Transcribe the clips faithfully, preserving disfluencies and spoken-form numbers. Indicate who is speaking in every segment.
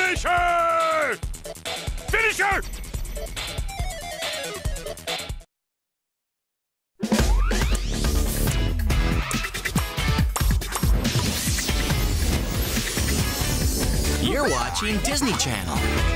Speaker 1: Finish her! Finish her!
Speaker 2: You're watching Disney Channel.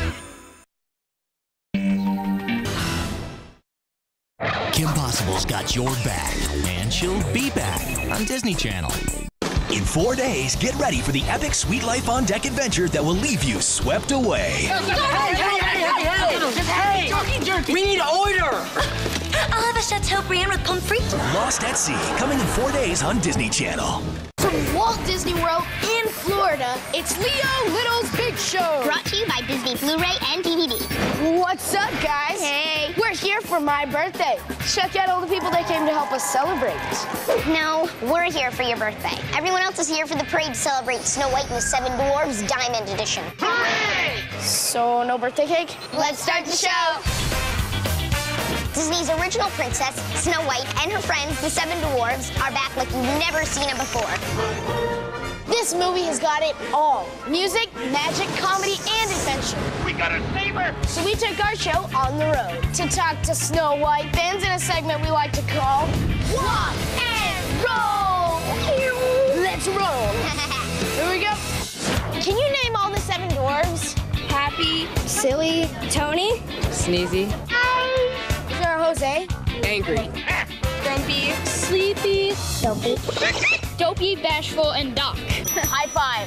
Speaker 2: Kim Possible's got your back, and she'll be back on Disney Channel.
Speaker 3: In four days, get ready for the epic Sweet Life on Deck adventure that will leave you swept away.
Speaker 4: Hey, hey, hey, hey, hey! Hey! Jerky, we need to order!
Speaker 5: I'll have a Chateaubriand with pommes frites.
Speaker 3: Lost at Sea, coming in four days on Disney Channel.
Speaker 6: From Walt Disney World in Florida, it's Leo Little's Big Show.
Speaker 7: Brought to you by Disney Blu-ray and D V D.
Speaker 6: What's up, guys?
Speaker 7: Hey.
Speaker 6: We're here for my birthday. Check out all the people that came to help us celebrate.
Speaker 7: No, we're here for your birthday. Everyone else is here for the parade to celebrate Snow White and the Seven Dwarfs Diamond Edition.
Speaker 6: Hooray! So, no birthday cake?
Speaker 7: Let's start the show. Disney's original princess, Snow White, and her friends, the Seven Dwarfs, are back like you've never seen them before.
Speaker 6: This movie has got it all. Music, magic, comedy, and adventure.
Speaker 1: We gotta save her!
Speaker 6: So we took our show on the road to talk to Snow White fans in a segment we like to call Walk and Roll. Let's roll. Here we go. Can you name all the Seven Dwarfs?
Speaker 8: Happy, Silly, Tony,
Speaker 9: Sneezy,
Speaker 6: Is there a Jose?
Speaker 9: Angry,
Speaker 8: Grumpy, Sleepy,
Speaker 6: Dopey.
Speaker 8: Dopey, Bashful, and Doc.
Speaker 6: High five.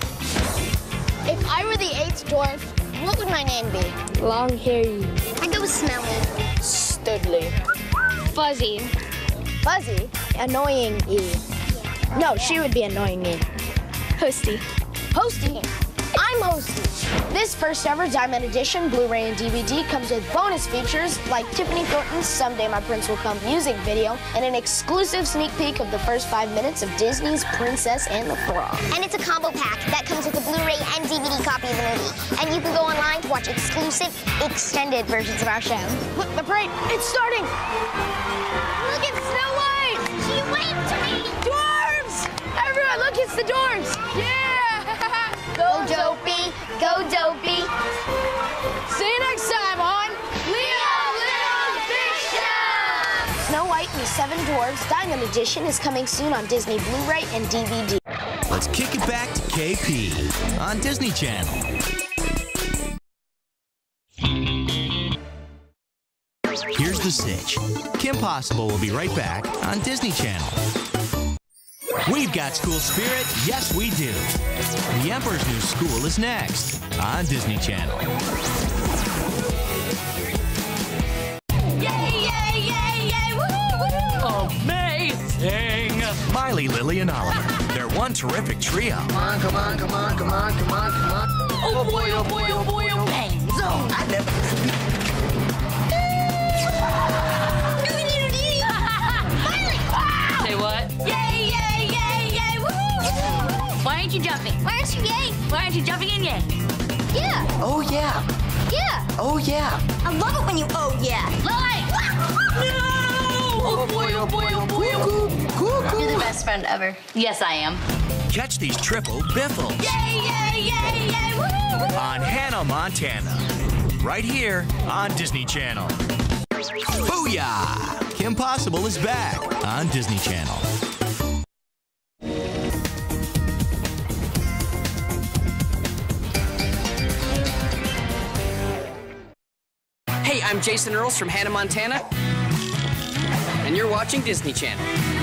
Speaker 6: If I were the eighth dwarf, what would my name be?
Speaker 8: Long Hairy,
Speaker 7: I go with Smelly.
Speaker 6: Studley.
Speaker 8: Fuzzy,
Speaker 6: Fuzzy? Annoying E. No, she would be annoying E.
Speaker 8: Hosty.
Speaker 6: Hosty. I'm Hosty. This first ever Diamond Edition Blu-ray and D V D comes with bonus features like Tiffany Thornton's Someday My Prince Will Come music video and an exclusive sneak peek of the first five minutes of Disney's Princess and the Frog.
Speaker 7: And it's a combo pack that comes with a Blu-ray and D V D copy of the movie. And you can go online to watch exclusive, extended versions of our show.
Speaker 6: Look, the parade, it's starting. Look, it's Snow White.
Speaker 7: She waved to me.
Speaker 6: Dwarves! Everyone, look, it's the dwarves. Yeah!
Speaker 7: Go Dopey, go Dopey.
Speaker 6: See you next time on Leo Little's Big Show! Snow White and the Seven Dwarfs Diamond Edition is coming soon on Disney Blu-ray and D V D.
Speaker 2: Let's kick it back to K P on Disney Channel. Here's the sitch. Kim Possible will be right back on Disney Channel. We've got school spirit, yes we do. The Emperor's New School is next on Disney Channel.
Speaker 5: Yay, yay, yay, yay, woohoo, woohoo!
Speaker 2: Amazing! Miley, Lily, and Oliver. They're one terrific trio.
Speaker 4: Come on, come on, come on, come on, come on, come on.
Speaker 5: Oh boy, oh boy, oh boy, oh bang zone!
Speaker 4: I never...
Speaker 5: Say what? Yay, yay, yay, yay, woohoo! Why aren't you jumping? Why aren't you yay? Why aren't you jumping in yay?
Speaker 7: Yeah,
Speaker 4: Oh, yeah.
Speaker 7: yeah.
Speaker 4: Oh, yeah.
Speaker 5: I love it when you oh yeah. Lily! No! Oh boy, oh boy, oh boy, oh boy.
Speaker 7: You're the best friend ever.
Speaker 5: Yes, I am.
Speaker 2: Catch these triple biffles
Speaker 5: Yay, yay, yay, yay, woohoo! woohoo.
Speaker 2: on Hannah Montana. Right here on Disney Channel. Booyah! Kim Possible is back on Disney Channel.
Speaker 9: Hey, I'm Jason Earls from Hannah Montana, and you're watching Disney Channel.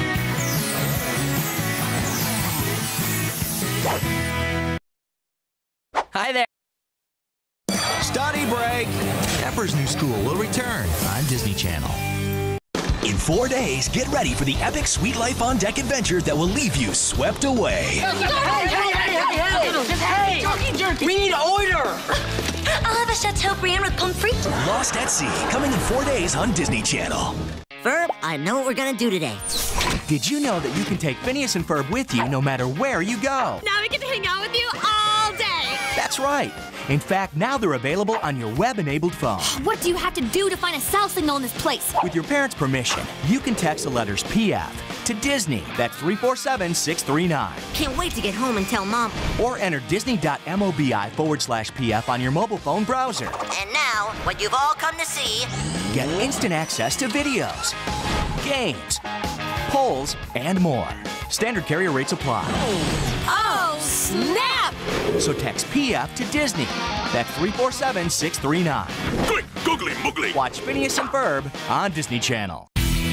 Speaker 9: Hi there.
Speaker 2: Study break. Emperor's New School will return on Disney Channel.
Speaker 3: In four days, get ready for the epic Sweet Life on Deck adventure that will leave you swept away.
Speaker 4: Hey, hey, hey, hey, hey! Hey! Jerky, we need to order!
Speaker 5: I'll have a Chateaubriand with pommes frites.
Speaker 3: Lost at Sea, coming in four days on Disney Channel.
Speaker 10: Ferb, I know what we're gonna do today.
Speaker 2: Did you know that you can take Phineas and Ferb with you no matter where you go?
Speaker 8: Now we get to hang out with you all day.
Speaker 2: That's That's right. In fact, now they're available on your web-enabled phone.
Speaker 5: What do you have to do to find a cell signal in this place?
Speaker 2: With your parents' permission, you can text the letters P F to Disney. That's three four seven, six three nine.
Speaker 10: Can't wait to get home and tell Mom.
Speaker 2: Or enter disney.mobi forward slash P F on your mobile phone browser.
Speaker 10: And now, what you've all come to see.
Speaker 2: Get instant access to videos, games, polls, and more. Standard carrier rates apply.
Speaker 5: Oh, snap!
Speaker 2: So text P F to Disney. That's three four seven, six three nine.
Speaker 1: Quick, googly moogly.
Speaker 2: Watch Phineas and Ferb on Disney Channel.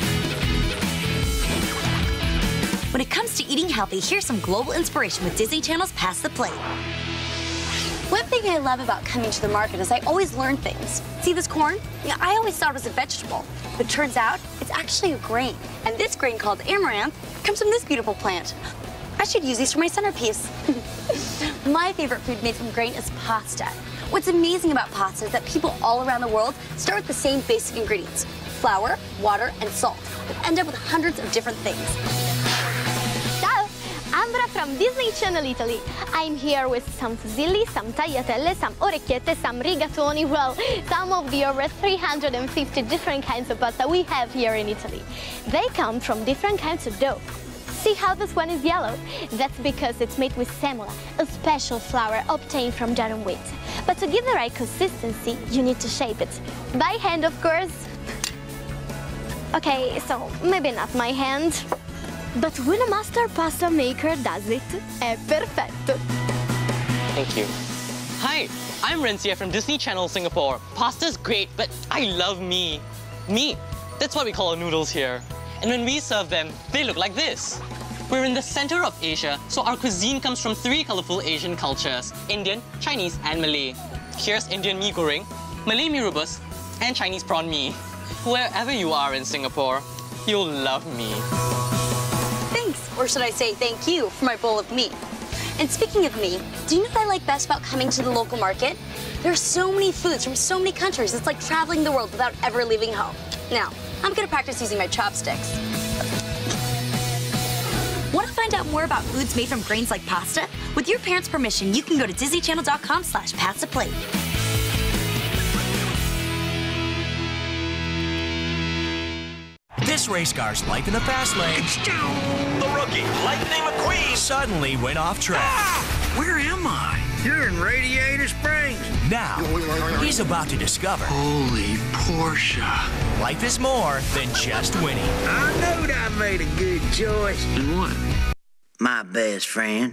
Speaker 10: When it comes to eating healthy, here's some global inspiration with Disney Channel's Pass the Plate.
Speaker 11: One thing I love about coming to the market is I always learn things. See this corn? Yeah, I always thought it was a vegetable, but turns out it's actually a grain. And this grain called amaranth comes from this beautiful plant. I should use these for my centerpiece. My favorite food made from grain is pasta. What's amazing about pasta is that people all around the world start with the same basic ingredients: flour, water, and salt, but end up with hundreds of different things.
Speaker 8: Ciao, Ambra from Disney Channel Italy. I'm here with some fusilli, some tagliatelle, some orecchiette, some rigatoni, well, some of the over three hundred fifty different kinds of pasta we have here in Italy. They come from different kinds of dough. See how this one is yellow? That's because it's made with semola, a special flour obtained from durum wheat. But to give the right consistency, you need to shape it. By hand, of course. Okay, so maybe not my hand. But when a master pasta maker does it, è perfetto.
Speaker 12: Thank you. Hi, I'm Rencia from Disney Channel Singapore. Pasta's great, but I love me. Me. That's what we call our noodles here. And when we serve them, they look like this. We're in the center of Asia, so our cuisine comes from three colorful Asian cultures: Indian, Chinese, and Malay. Here's Indian mee goreng, Malay mee rebus, and Chinese prawn mee. Wherever you are in Singapore, you'll love me.
Speaker 11: Thanks, or should I say thank you, for my bowl of meat. And speaking of me, do you know what I like best about coming to the local market? There are so many foods from so many countries. It's like traveling the world without ever leaving home. Now, I'm gonna practice using my chopsticks.
Speaker 10: Want to find out more about foods made from grains like pasta? With your parents' permission, you can go to disneychannel.com slash pass the plate.
Speaker 2: This race car's life in the fast lane.
Speaker 3: The rookie, Lightning McQueen,
Speaker 2: suddenly went off track.
Speaker 3: Ah! Where am I?
Speaker 13: You're in Radiator Springs.
Speaker 2: Now, he's about to discover.
Speaker 13: Holy Portia.
Speaker 2: Life is more than just winning.
Speaker 13: I knowed I made a good choice.
Speaker 14: And what? My best friend.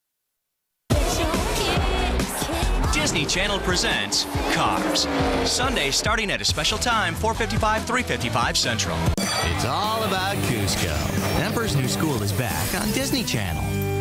Speaker 2: Disney Channel presents Cars. Sunday starting at a special time, four fifty-five, three fifty-five Central. It's all about Cusco. Emperor's New School is back on Disney Channel.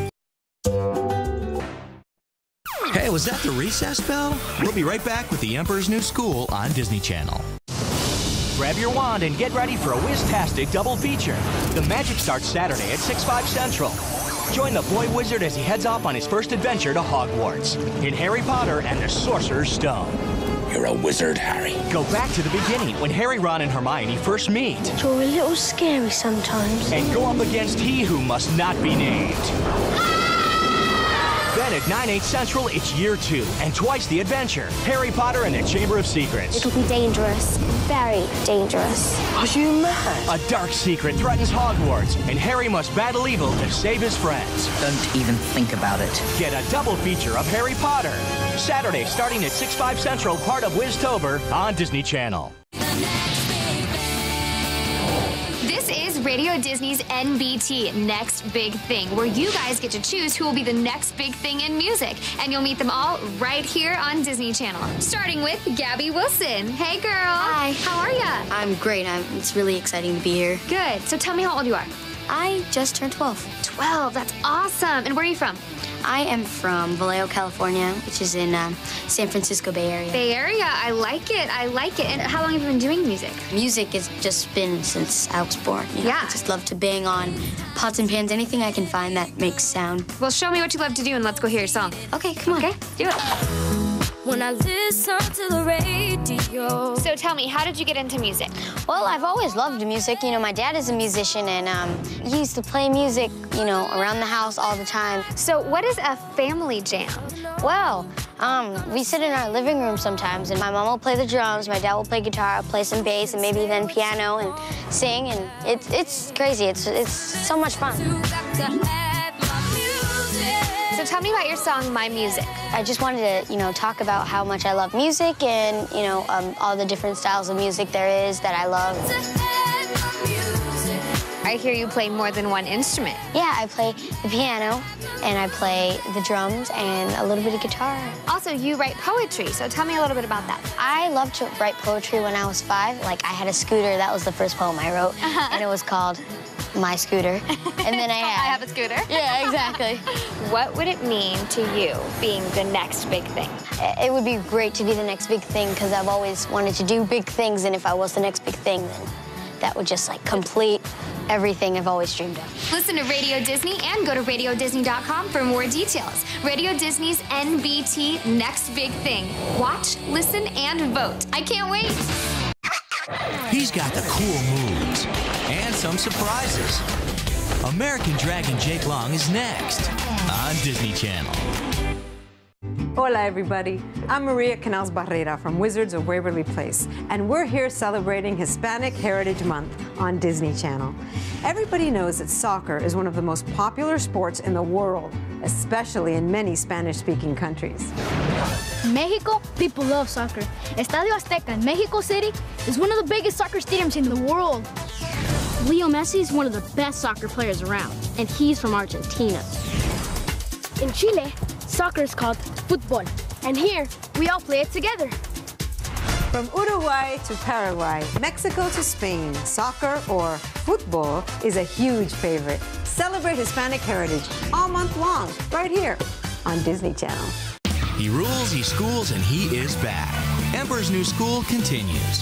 Speaker 2: Hey, was that the recess bell? We'll be right back with the Emperor's New School on Disney Channel. Grab your wand and get ready for a whiz-tastic double feature. The magic starts Saturday at six, five Central. Join the boy wizard as he heads off on his first adventure to Hogwarts in Harry Potter and the Sorcerer's Stone.
Speaker 15: You're a wizard, Harry.
Speaker 2: Go back to the beginning when Harry, Ron, and Hermione first meet.
Speaker 8: You're a little scary sometimes.
Speaker 2: And go up against he who must not be named. Then at nine, eight Central, it's year two, and twice the adventure. Harry Potter and the Chamber of Secrets.
Speaker 8: It'll be dangerous. Very dangerous.
Speaker 13: Are you mad?
Speaker 2: A dark secret threatens Hogwarts, and Harry must battle evil to save his friends.
Speaker 14: Don't even think about it.
Speaker 2: Get a double feature of Harry Potter. Saturday, starting at six, five Central, part of Wiztober on Disney Channel.
Speaker 16: This is Radio Disney's N B T, Next Big Thing, where you guys get to choose who will be the next big thing in music. And you'll meet them all right here on Disney Channel. Starting with Gabby Wilson. Hey, girl.
Speaker 11: Hi.
Speaker 16: How are ya?
Speaker 11: I'm great. I'm, it's really exciting to be here.
Speaker 16: Good. So tell me how old you are.
Speaker 11: I just turned twelve.
Speaker 16: twelve. That's awesome. And where are you from?
Speaker 11: I am from Vallejo, California, which is in um, San Francisco Bay Area.
Speaker 16: Bay Area. I like it. I like it. And how long have you been doing music?
Speaker 11: Music has just been since I was born. You know,
Speaker 16: yeah.
Speaker 11: I just love to bang on pots and pans, anything I can find that makes sound.
Speaker 16: Well, show me what you love to do and let's go hear your song.
Speaker 11: Okay, come on.
Speaker 16: Okay, do it.
Speaker 8: When I listen to the radio.
Speaker 16: So tell me, how did you get into music?
Speaker 11: Well, I've always loved music. You know, my dad is a musician, and um, he used to play music, you know, around the house all the time.
Speaker 16: So what is a family jam?
Speaker 11: Well,
Speaker 7: Um, we sit in our living room sometimes, and my mom will play the drums, my dad will play guitar, I'll play some bass, and maybe then piano and sing, and it's it's crazy. It's it's so much fun.
Speaker 16: So tell me about your song, My Music.
Speaker 7: I just wanted to, you know, talk about how much I love music and, you know, um, all the different styles of music there is that I love.
Speaker 16: I hear you play more than one instrument.
Speaker 7: Yeah, I play the piano, and I play the drums, and a little bit of guitar.
Speaker 16: Also, you write poetry, so tell me a little bit about that.
Speaker 7: I loved to write poetry when I was five. Like, I had a scooter. That was the first poem I wrote, uh-huh. and it was called My Scooter. And then I had...
Speaker 16: I have a scooter.
Speaker 7: Yeah, exactly.
Speaker 16: What would it mean to you being the next big thing?
Speaker 7: It would be great to be the next big thing, because I've always wanted to do big things, and if I was the next big thing, then that would just, like, complete everything I've always dreamed of.
Speaker 16: Listen to Radio Disney and go to radio disney dot com for more details. Radio Disney's N B T Next Big Thing. Watch, listen, and vote. I can't wait.
Speaker 2: He's got the cool moves and some surprises. American Dragon Jake Long is next on Disney Channel.
Speaker 17: Hola, everybody. I'm Maria Canals Barrera from Wizards of Waverly Place, and we're here celebrating Hispanic Heritage Month on Disney Channel. Everybody knows that soccer is one of the most popular sports in the world, especially in many Spanish-speaking countries.
Speaker 18: In Mexico, people love soccer. Estadio Azteca in Mexico City is one of the biggest soccer stadiums in the world. Leo Messi is one of the best soccer players around, and he's from Argentina. In Chile, soccer is called football, and here, we all play it together.
Speaker 17: From Uruguay to Paraguay, Mexico to Spain, soccer or football is a huge favorite. Celebrate Hispanic heritage all month long, right here on Disney Channel.
Speaker 2: He rules, he schools, and he is back. Emperor's New School continues.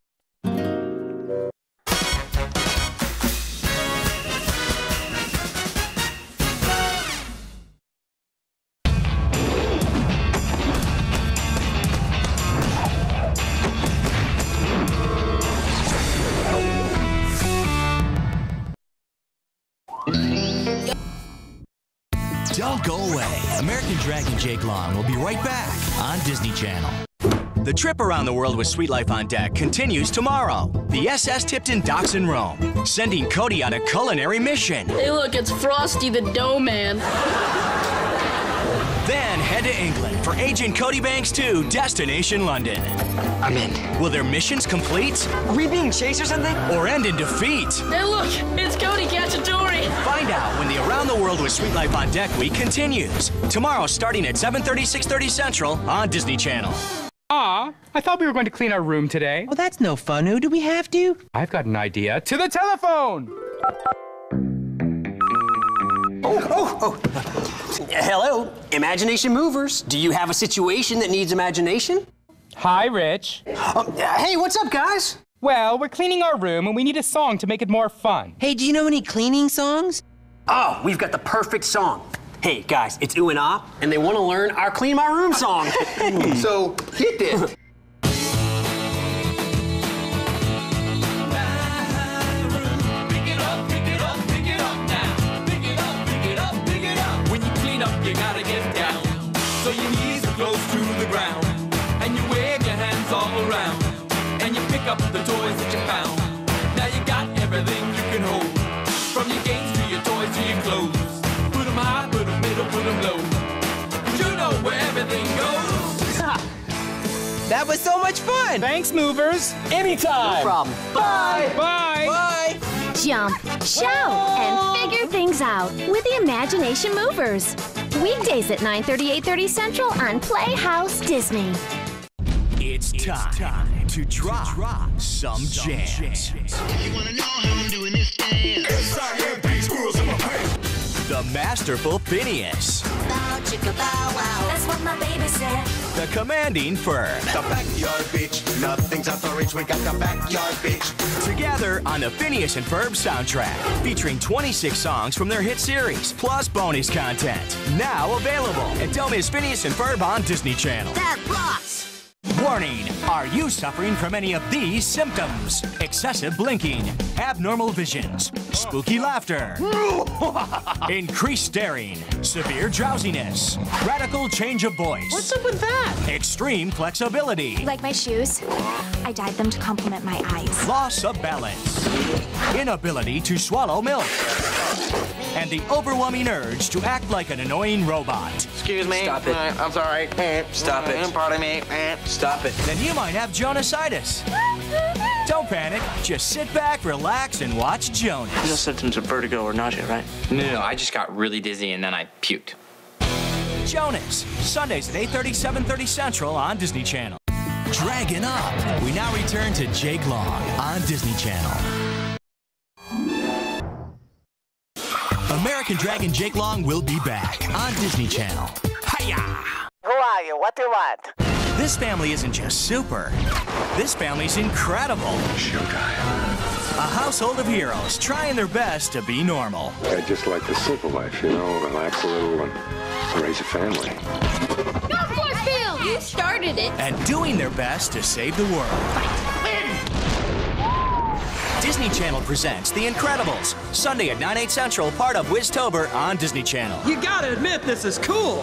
Speaker 2: Don't go away. American Dragon Jake Long will be right back on Disney Channel. The trip around the world with Sweet Life on Deck continues tomorrow. The S S Tipton docks in Rome, sending Cody on a culinary mission.
Speaker 4: Hey, look, it's Frosty the Dough Man.
Speaker 2: Then head to England for Agent Cody Banks two, Destination London.
Speaker 9: I'm in.
Speaker 2: Will their missions complete?
Speaker 9: Are we being chased or something?
Speaker 2: Or end in defeat?
Speaker 4: Hey, look, it's Cody Cacciatore.
Speaker 2: Find out when the Around the World with Sweet Life on Deck week continues. Tomorrow starting at seven thirty, six thirty Central on Disney Channel.
Speaker 19: Ah, I thought we were going to clean our room today.
Speaker 20: Well, that's no fun. Who do we have to?
Speaker 19: I've got an idea. To the telephone!
Speaker 9: Oh, oh, oh. Hello, Imagination Movers. Do you have a situation that needs imagination?
Speaker 19: Hi, Rich.
Speaker 9: Um, hey, what's up, guys?
Speaker 19: Well, we're cleaning our room and we need a song to make it more fun.
Speaker 20: Hey, do you know any cleaning songs?
Speaker 9: Oh, we've got the perfect song. Hey, guys, it's Ooh and Ah, and they want to learn our Clean My Room song.
Speaker 13: So, hit it.
Speaker 21: You gotta get down, so your knees are close to the ground, and you wave your hands all around, and you pick up the toys that you found. Now you got everything you can hold, from your games to your toys to your clothes. Put them high, put them middle, put them low, you know where everything goes. Ha.
Speaker 20: That was so much fun!
Speaker 19: Thanks, Movers.
Speaker 9: Anytime. No problem.
Speaker 19: Bye. Bye.
Speaker 20: Bye.
Speaker 18: Jump, shout, and figure things out with the Imagination Movers. Weekdays at nine thirty, eight thirty Central on Playhouse Disney.
Speaker 2: It's time, time to drop, drop some jams.
Speaker 22: You wanna know how I'm doing this dance? S I M P squirrels in my pants.
Speaker 2: The masterful Phineas.
Speaker 22: Bow, chicka, bow, wow. That's what my baby said.
Speaker 2: The commanding Ferb.
Speaker 22: The backyard bitch. Nothing's out the reach. We got the backyard bitch.
Speaker 2: Together on the Phineas and Ferb soundtrack, featuring twenty-six songs from their hit series, plus bonus content. Now available at Don't Miss Phineas and Ferb on Disney Channel.
Speaker 22: That rocks!
Speaker 2: Warning, are you suffering from any of these symptoms? Excessive blinking, abnormal visions, spooky laughter, increased staring, severe drowsiness, radical change of voice.
Speaker 10: What's up with that?
Speaker 2: Extreme flexibility.
Speaker 5: Like my shoes, I dyed them to complement my eyes.
Speaker 2: Loss of balance, inability to swallow milk, and the overwhelming urge to act like an annoying robot.
Speaker 13: Excuse me.
Speaker 14: Stop it.
Speaker 13: Uh, I'm sorry.
Speaker 14: Stop it.
Speaker 13: Pardon me.
Speaker 14: Stop it.
Speaker 2: Then you might have Jonasitis. Don't panic. Just sit back, relax, and watch Jonas.
Speaker 12: No symptoms of vertigo or nausea, right?
Speaker 6: No, no, no, I just got really dizzy and then I puked.
Speaker 2: Jonas, Sundays at eight thirty, seven thirty Central on Disney Channel. Dragon Up. We now return to Jake Long on Disney Channel. American Dragon Jake Long will be back on Disney Channel. Hiya!
Speaker 4: Who are you? What do you want?
Speaker 2: This family isn't just super. This family's incredible.
Speaker 1: Showtime.
Speaker 2: A household of heroes trying their best to be normal.
Speaker 1: I just like the simple life, you know, relax a little and raise a family.
Speaker 18: Go Forcefield!
Speaker 11: You started it.
Speaker 2: And doing their best to save the world. Disney Channel presents The Incredibles, Sunday at nine, eight Central, part of Wiztober on Disney Channel.
Speaker 20: You gotta admit, this is cool.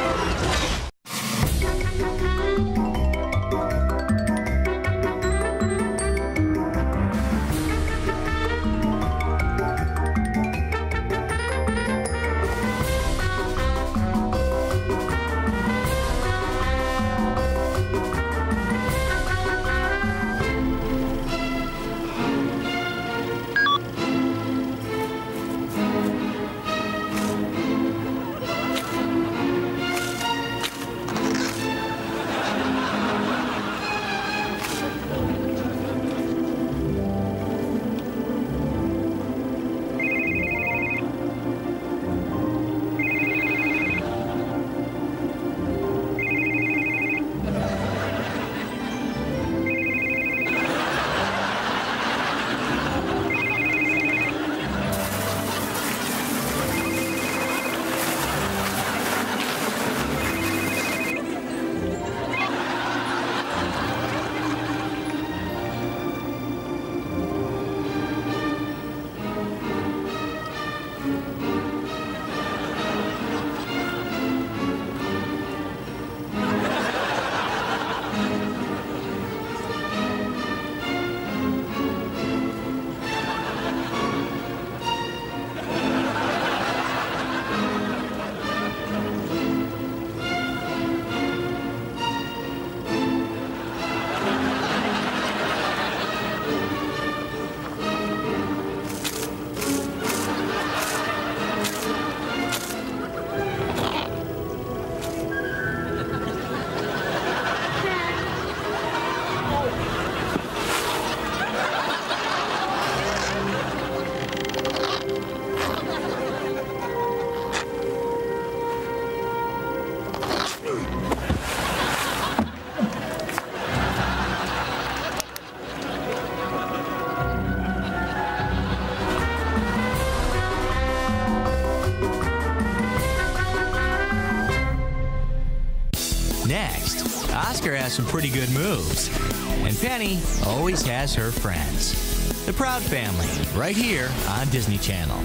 Speaker 2: Next, Oscar has some pretty good moves. And Penny always has her friends. The Proud Family, right here on Disney Channel.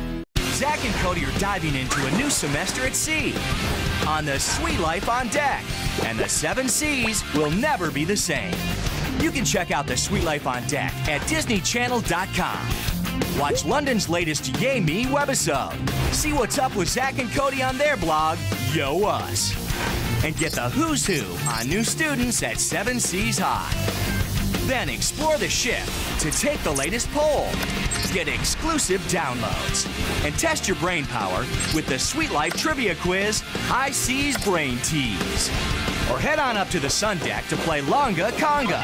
Speaker 2: Zach and Cody are diving into a new semester at sea on the Sweet Life on Deck. And the seven Seas will never be the same. You can check out the Sweet Life on Deck at Disney Channel dot com. Watch London's latest Yay Me webisode. See what's up with Zach and Cody on their blog, Yo Us. And get the who's who on new students at Seven Seas High. Then explore the ship to take the latest poll. Get exclusive downloads. And test your brain power with the Sweet Life Trivia Quiz, High Seas Brain Tease. Or head on up to the Sun Deck to play Longa Conga.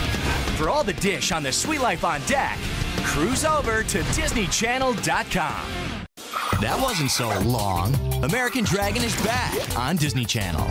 Speaker 2: For all the dish on the Sweet Life on Deck, cruise over to Disney Channel dot com. That wasn't so long. American Dragon is back on Disney Channel.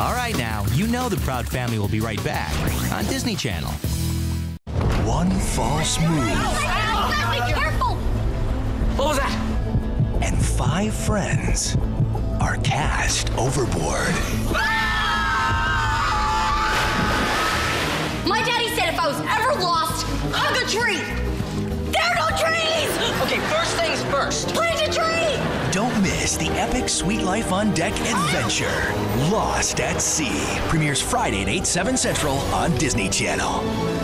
Speaker 2: All right, now, you know the Proud Family will be right back on Disney Channel.
Speaker 3: One false move.
Speaker 11: Be careful!
Speaker 3: What was that? And five friends are cast overboard.
Speaker 11: My daddy said if I was ever lost, hug a tree. There are no trees!
Speaker 9: Okay, first things first.
Speaker 11: Plant a tree!
Speaker 3: Don't miss the epic Sweet Life on Deck adventure, Lost at Sea. Premieres Friday at eight, seven Central on Disney Channel.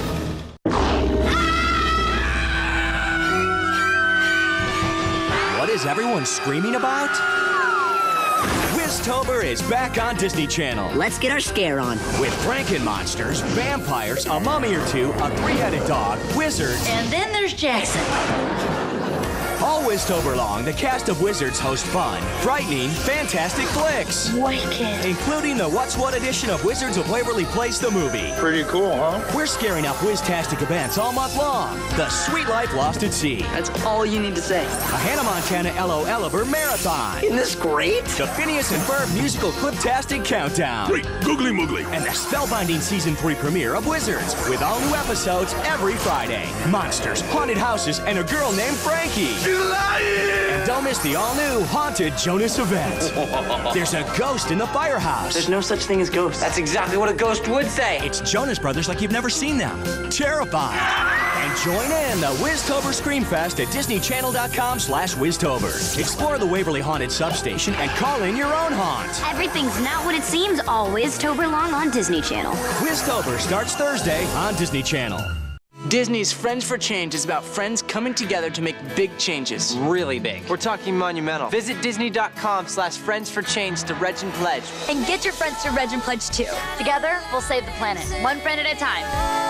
Speaker 2: What is everyone screaming about? Wiztober is back on Disney Channel.
Speaker 4: Let's get our scare on.
Speaker 2: With Franken-monsters, vampires, a mummy or two, a three-headed dog, wizards,
Speaker 4: And then there's Jackson.
Speaker 2: all Wiztober long, the cast of Wizards host fun, frightening, fantastic flicks.
Speaker 4: Wicked.
Speaker 2: Including the What's What edition of Wizards of Waverly Place the movie.
Speaker 13: Pretty cool, huh?
Speaker 2: We're scaring up Wiztastic events all month long. The Sweet Life Lost at Sea.
Speaker 4: That's all you need to say.
Speaker 2: A Hannah Montana L O L-iver marathon.
Speaker 4: Isn't this great?
Speaker 2: The Phineas and Ferb musical Cliptastic countdown.
Speaker 13: Great, googly moogly.
Speaker 2: And the spellbinding season three premiere of Wizards, with all new episodes every Friday. Monsters, haunted houses, and a girl named Frankie.
Speaker 13: She's lying!
Speaker 2: And don't miss the all-new Haunted Jonas event. There's a ghost in the firehouse.
Speaker 4: There's no such thing as ghosts.
Speaker 9: That's exactly what a ghost would say.
Speaker 2: It's Jonas Brothers like you've never seen them. Terrifying. And join in the Wiztober Screamfest at disneychannel.com slash Wiztober. Explore the Waverly Haunted Substation and call in your own haunt.
Speaker 11: Everything's not what it seems all Wiztober long on Disney Channel.
Speaker 2: Wiztober starts Thursday on Disney Channel.
Speaker 9: Disney's Friends for Change is about friends coming together to make big changes. Really big. We're talking monumental. Visit disney.com slash friends for change to reg and pledge.
Speaker 11: And get your friends to Reg and Pledge too. Together, we'll save the planet, one friend at a time.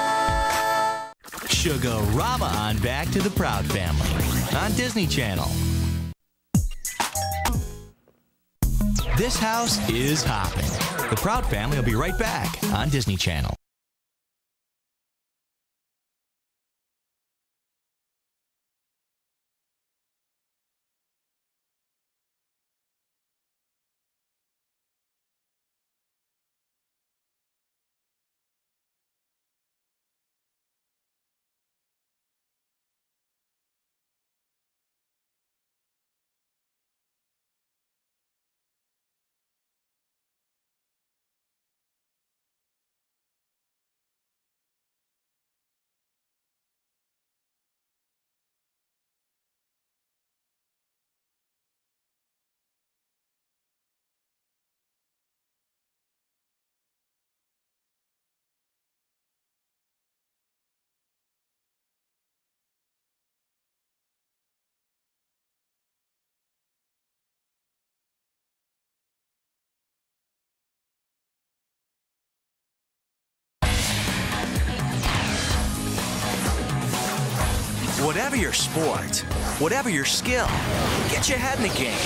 Speaker 2: Sugar-rama on back to the Proud Family on Disney Channel. This house is hopping. The Proud Family will be right back on Disney Channel. Whatever your sport, whatever your skill, get your head in the game.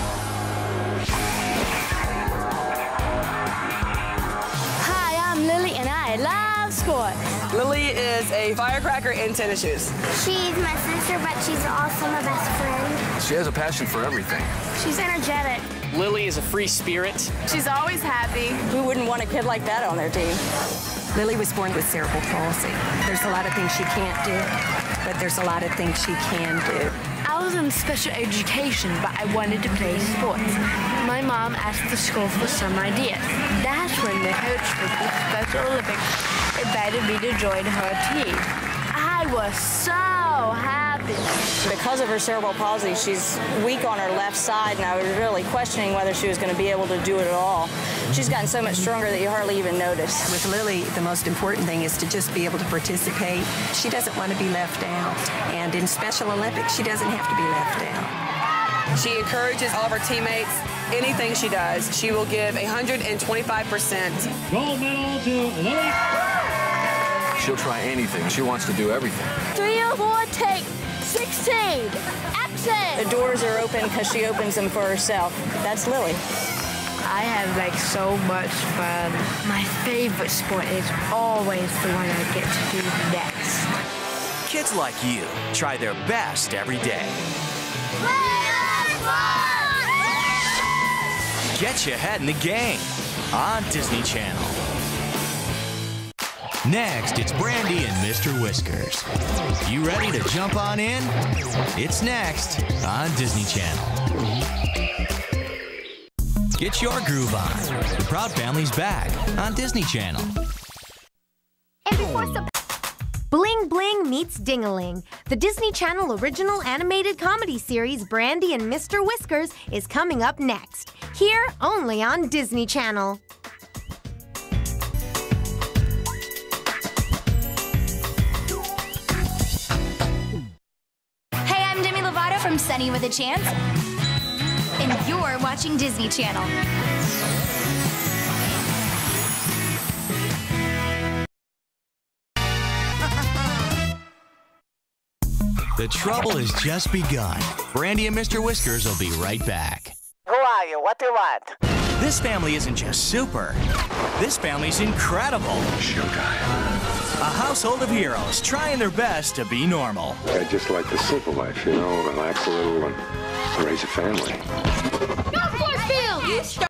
Speaker 18: Hi, I'm Lily, and I love sport.
Speaker 9: Lily is a firecracker in tennis shoes.
Speaker 15: She's my sister, but she's also my best friend.
Speaker 1: She has a passion for everything.
Speaker 15: She's energetic.
Speaker 9: Lily is a free spirit.
Speaker 23: She's always happy. Who wouldn't want a kid like that on their team?
Speaker 24: Lily was born with cerebral palsy. There's a lot of things she can't do, but there's a lot of things she can do.
Speaker 18: I was in special education, but I wanted to play sports. My mom asked the school for some ideas. That's when the coach for the Special Olympics invited me to join her team. I was so happy.
Speaker 23: Because of her cerebral palsy, she's weak on her left side, and I was really questioning whether she was going to be able to do it at all. She's gotten so much stronger that you hardly even notice.
Speaker 24: With Lily, the most important thing is to just be able to participate. She doesn't want to be left out. And in Special Olympics, she doesn't have to be left out.
Speaker 23: She encourages all of her teammates. Anything she does, she will give one hundred twenty-five percent.
Speaker 25: Gold medal to Lily.
Speaker 1: She'll try anything. She wants to do everything.
Speaker 18: Three or four, take sixteen. Action!
Speaker 23: The doors are open because she opens them for herself. That's Lily.
Speaker 18: I have like so much fun. My favorite sport is always the one I get to do next.
Speaker 2: Kids like you try their best every day. Get your head in the game on Disney Channel. Next, it's Brandy and Mister Whiskers. You ready to jump on in? It's next on Disney Channel. Get your groove on. The Proud Family's back on Disney Channel.
Speaker 7: And before some Bling Bling meets Ding-a-Ling. The Disney Channel original animated comedy series Brandy and Mister Whiskers is coming up next. Here only on Disney Channel.
Speaker 10: Hey, I'm Demi Lovato from Sunny with a Chance. And you're watching Disney Channel.
Speaker 2: The trouble has just begun. Brandy and Mister Whiskers will be right back.
Speaker 8: Who are you? What do you want?
Speaker 3: This family isn't just super. This family's incredible.
Speaker 1: Showtime.
Speaker 3: A household of heroes trying their best to be normal.
Speaker 1: I just like the simple life, you know, relax a little and raise a family.
Speaker 18: Go, Forcefield! You start